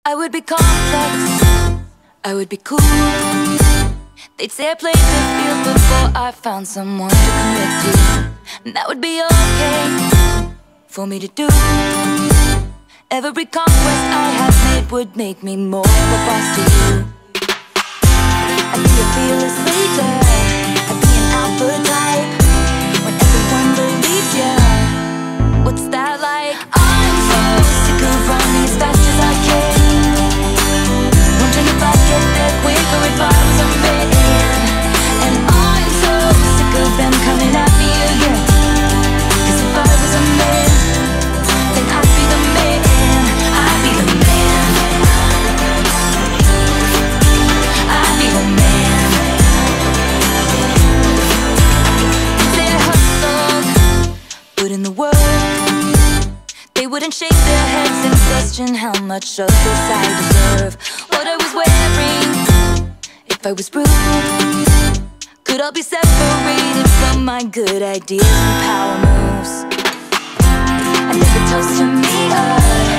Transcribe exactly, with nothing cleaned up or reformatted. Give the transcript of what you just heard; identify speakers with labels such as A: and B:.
A: I would be complex, I would be cool. They'd say I played the field before I found someone to commit to. And that would be okay for me to do. Every conquest I have made would make me more of a boss to you. I'd be a fearless leader, I'd be an alpha type. When everyone believes ya, what's that like? I'm so sick of running as fast as I can. Wondering if I'd get there quicker if I was a man. And I'm so sick of them coming at me again. Cause if I was a man, then I'd be the man. I'd be the man. I'd be the man. They hustled, put in the work. They wouldn't shake their heads and question how much of this I deserve. What I was wearing, if I was rude, could all be separated from my good ideas and power moves. I never toasted me up.